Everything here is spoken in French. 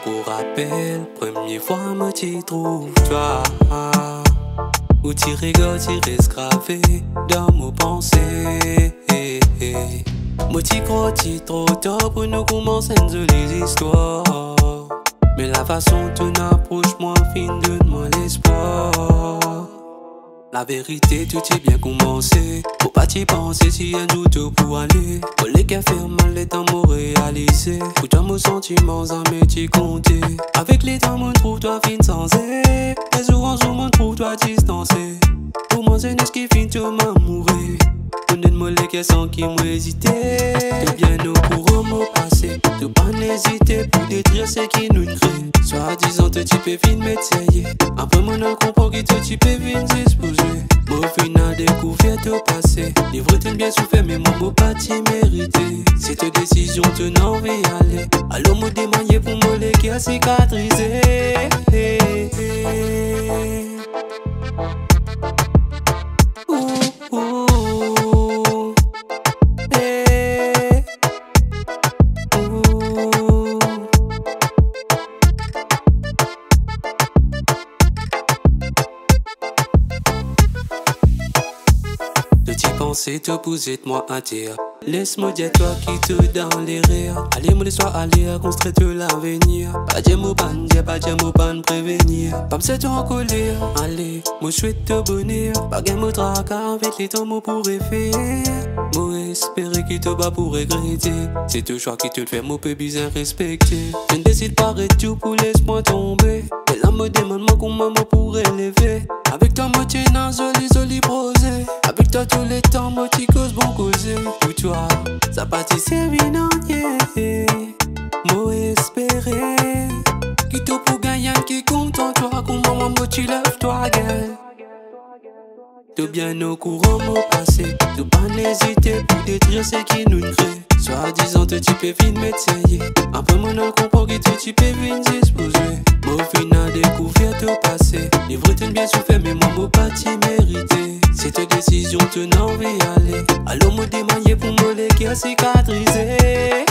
pour rappel, première fois me t'y trouve toi. Où tu rigoles, tu restes gravé dans mes pensées. Moi t'y crois, t'y trop tard pour nous commencer les histoires. Mais la façon dont tu approches moi, fin donne-moi l'espoir. La vérité, tout est bien commencé. Faut pas t'y penser si un doute pour aller. Pour les cafés mal, les temps m'ont réalisé. Pour toi, mes sentiments, en métier compté. Avec les temps, mon trouve toi fin sensé. Les jours en jour, mon trouve toi distancé. Pour moi, c'est ce qui finit tout m'amourer. Donne-moi les questions qui m'ont hésité. T'es bien au courant, mon passé. T'as pas hésité pour détruire ce qui nous crée. Soit-disant, tu peux fin m'étayer. Après, mon âme comprend que tu peux fin disposer. Au final, découvert au passé. Livre t'es bien souffert, mais mon mot pas t'y mérité. C'est ta décision, tu n'en veux aller. Alors, moi démaillé pour moi, les qui a cicatrisé. Pensez te poser de moi à dire. Laisse-moi dire toi qui te dans les rires. Allez moi les soirs aller à construire tout l'avenir. Pas dire mon ban, pas dire mon ban prévenir. Pas me c'est en colère. Allez, moi souhaite te bonheur. Pas gain mon tracas avec les temps moi pourrais faire. Moi espérer qu'il te bat pour regretter. C'est ton choix qui te le fait, moi peut bien respecter. Je ne décide pas de tout pour laisse-moi tomber. Et là me demande moi comment moi pourrais lever. Avec toi moi tiens dans joli prosé. Avec toi tous les temps moi tu causes bon causer. Pour toi ça partit servir non yeah. Moi espérer qui te pour gagner qui compte en toi. Comment moi tu lèves toi gueule. T'es bien au courant mon passé. T'as pas hésité pour détruire ce qui nous crée. Soit-disant tu peux fin m'étayer. Après mon âme comprend que tu peux fin disposer. Au final découvert au passé. Livre t'es bien souffert mais moi m'au pas t'y mérité. C'est ta décision tu n'en veux aller. Alors moi démaillé pour moi les qui a cicatrisé.